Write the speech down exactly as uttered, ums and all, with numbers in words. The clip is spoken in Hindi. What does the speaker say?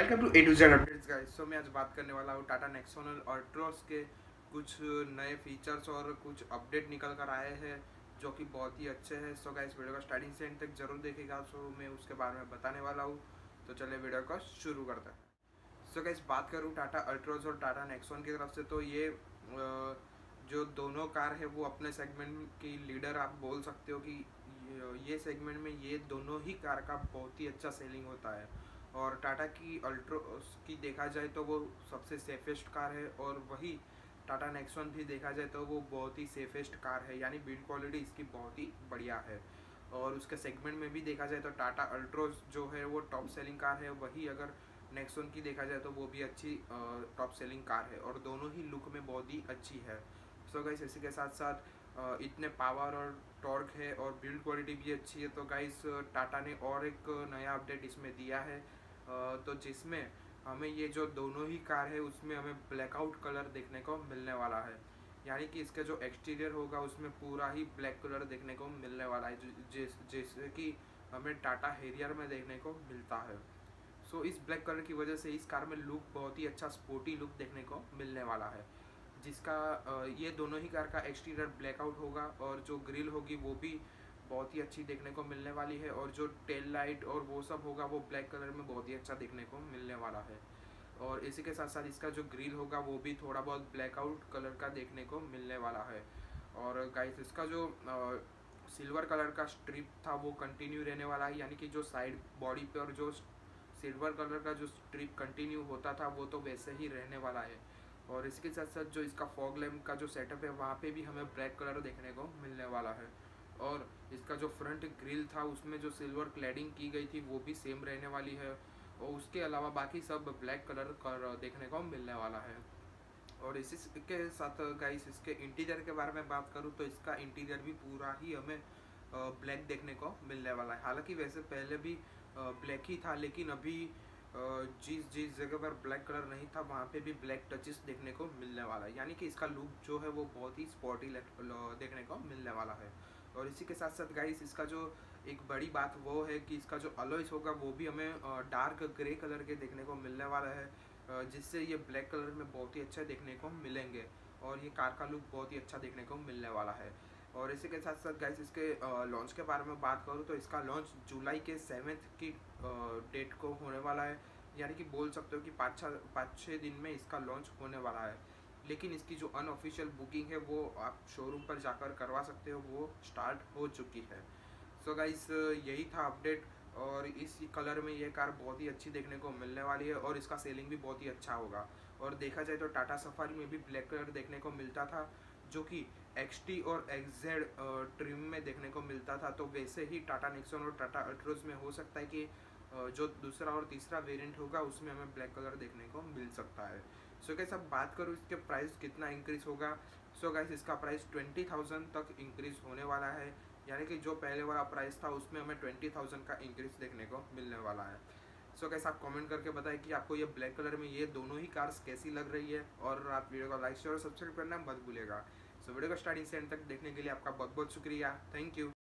Welcome to A to Z updates guys. So मैं आज बात करने वाला हूँ टाटा नेक्सॉन अल्ट्रोस के कुछ नए फीचर्स और कुछ अपडेट निकल कर आए हैं जो कि बहुत ही अच्छे हैं। सो गाइस वीडियो का स्टार्टिंग से एंड तक जरूर देखेगा। सो मैं उसके बारे में बताने वाला हूँ, तो चलिए वीडियो को शुरू करते हैं। सो गाइस बात करूँ टाटा अल्ट्रोस और टाटा नेक्सॉन की तरफ से, तो ये जो दोनों कार है वो अपने सेगमेंट की लीडर आप बोल सकते हो कि ये सेगमेंट में ये दोनों ही कार का बहुत ही अच्छा सेलिंग होता है। और टाटा की अल्ट्रोस की देखा जाए तो वो सबसे सेफेस्ट कार है, और वही टाटा नेक्सॉन भी देखा जाए तो वो बहुत ही सेफेस्ट कार है, यानी बिल्ड क्वालिटी इसकी बहुत ही बढ़िया है। और उसके सेगमेंट में भी देखा जाए तो टाटा अल्ट्रोस जो है वो टॉप सेलिंग कार है, वही अगर नेक्सॉन की देखा जाए तो वो भी अच्छी टॉप सेलिंग कार है, और दोनों ही लुक में बहुत ही अच्छी है। सो गाइस इसी के साथ साथ इतने पावर और टॉर्क है और बिल्ड क्वालिटी भी अच्छी है, तो गाइस टाटा ने और एक नया अपडेट इसमें दिया है, तो जिसमें हमें ये जो दोनों ही कार है उसमें हमें ब्लैकआउट कलर देखने को मिलने वाला है। यानी कि इसका जो एक्सटीरियर होगा उसमें पूरा ही ब्लैक कलर देखने को मिलने वाला है, जिस जैसे कि हमें टाटा हैरियर में देखने को मिलता है। सो इस ब्लैक कलर की वजह से इस कार में लुक बहुत ही अच्छा स्पोर्टी लुक देखने को मिलने वाला है, जिसका ये दोनों ही कार का एक्सटीरियर ब्लैकआउट होगा, और जो ग्रिल होगी वो भी बहुत ही अच्छी देखने को मिलने वाली है, और जो टेल लाइट और वो सब होगा वो ब्लैक कलर में बहुत ही अच्छा देखने को मिलने वाला है। और इसी के साथ साथ इसका जो ग्रिल होगा वो भी थोड़ा बहुत ब्लैकआउट कलर का देखने को मिलने वाला है। और गाइस इसका जो सिल्वर कलर का स्ट्रिप था वो कंटिन्यू रहने वाला है, यानी कि जो साइड बॉडी पे और जो सिल्वर कलर का जो स्ट्रिप कंटिन्यू होता था वो तो वैसे ही रहने वाला है। और इसके साथ साथ जो इसका फॉग लैम्प का जो सेटअप है वहाँ पे भी हमें ब्लैक कलर देखने को मिलने वाला है। और इसका जो फ्रंट ग्रिल था उसमें जो सिल्वर क्लैडिंग की गई थी वो भी सेम रहने वाली है, और उसके अलावा बाकी सब ब्लैक कलर कर देखने को मिलने वाला है। और इसी के साथ गाइस इसके इंटीरियर के बारे में बात करूँ तो इसका इंटीरियर भी पूरा ही हमें ब्लैक देखने को मिलने वाला है। हालांकि वैसे पहले भी ब्लैक ही था, लेकिन अभी जिस जिस जगह पर ब्लैक कलर नहीं था वहाँ पे भी ब्लैक टचेस देखने को मिलने वाला है, यानी कि इसका लुक जो है वो बहुत ही स्पोर्टी देखने को मिलने वाला है। और इसी के साथ साथ गाइस इसका जो एक बड़ी बात वो है कि इसका जो अलॉयस होगा वो भी हमें डार्क ग्रे कलर के देखने को मिलने वाला है, जिससे ये ब्लैक कलर में बहुत ही अच्छे देखने को मिलेंगे, और ये कार का लुक बहुत ही अच्छा देखने को मिलने वाला है। और इसी के साथ साथ गाइस इसके लॉन्च के बारे में बात करूँ तो इसका लॉन्च जुलाई के सेवेंथ की डेट को होने वाला है, यानी कि बोल सकते हो कि पाँच छः पाँच छः दिन में इसका लॉन्च होने वाला है। लेकिन इसकी जो अनऑफिशियल बुकिंग है वो आप शोरूम पर जाकर करवा सकते हो, वो स्टार्ट हो चुकी है। सो so गाइस यही था अपडेट, और इस कलर में ये कार बहुत ही अच्छी देखने को मिलने वाली है, और इसका सेलिंग भी बहुत ही अच्छा होगा। और देखा जाए तो टाटा सफारी में भी ब्लैक कलर देखने को मिलता था, जो कि एक्सटी और एक्सजेड ट्रिम में देखने को मिलता था, तो वैसे ही टाटा नेक्सॉन और टाटा अल्ट्रोज में हो सकता है कि जो दूसरा और तीसरा वेरिएंट होगा उसमें हमें ब्लैक कलर देखने को मिल सकता है। सो so, गाइस अब बात करूँ इसके प्राइस कितना इंक्रीज़ होगा। सो so, गाइस इसका प्राइस ट्वेंटी थाउजेंड तक इंक्रीज़ होने वाला है, यानी कि जो पहले वाला प्राइस था उसमें हमें ट्वेंटी थाउजेंड का इंक्रीज़ देखने को मिलने वाला है। सो so, गाइस आप कमेंट करके बताएं कि आपको ये ब्लैक कलर में ये दोनों ही कार्स कैसी लग रही है, और आप वीडियो को लाइक शेयर और सब्सक्राइब करना मत भूलिएगा। सो so, वीडियो को स्टार्टिंग से एंड तक देखने के लिए आपका बहुत बहुत शुक्रिया। Thank you.